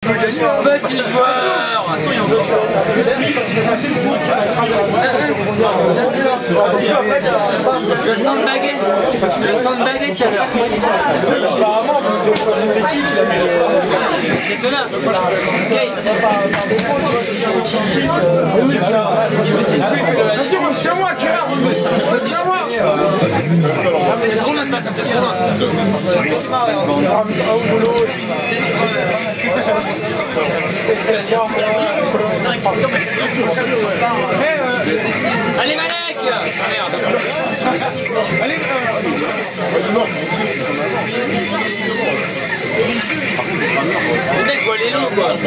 Petit joueur. Le sandbagger. Le sandbagger tout à l'heure. C'est cela. C'est moi qui c'est moi. Est-ce qu'on a de passe à cette fois? Allez Malek! Ah merde! Allez, le mec voit les loups quoi!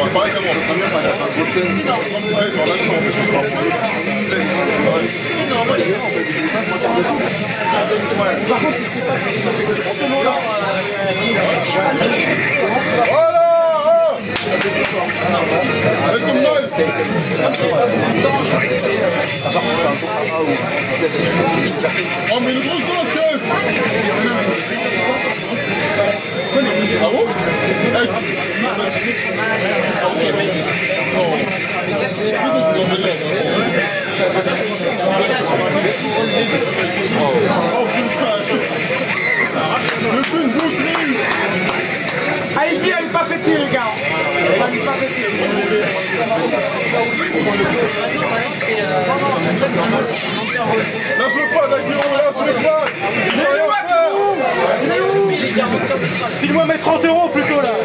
Oh mais le gros sens bravo. allez, il n'est pas petit, les gars. Il n'est pas petit. Lâche-le pas, Daguerreau, lâche-le pas. Il est où? File-moi mes 30 € plutôt là.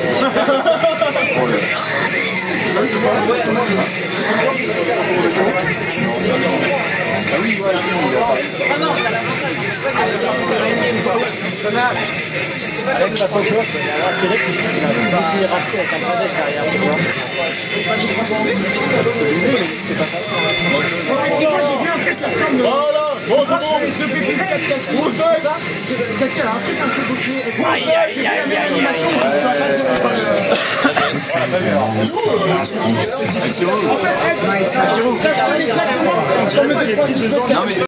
Avec la photo, c'est vrai qu'il a racheté avec un projet derrière, tu vois. Voilà, bon, Aïe aïe aïe aïe aïe!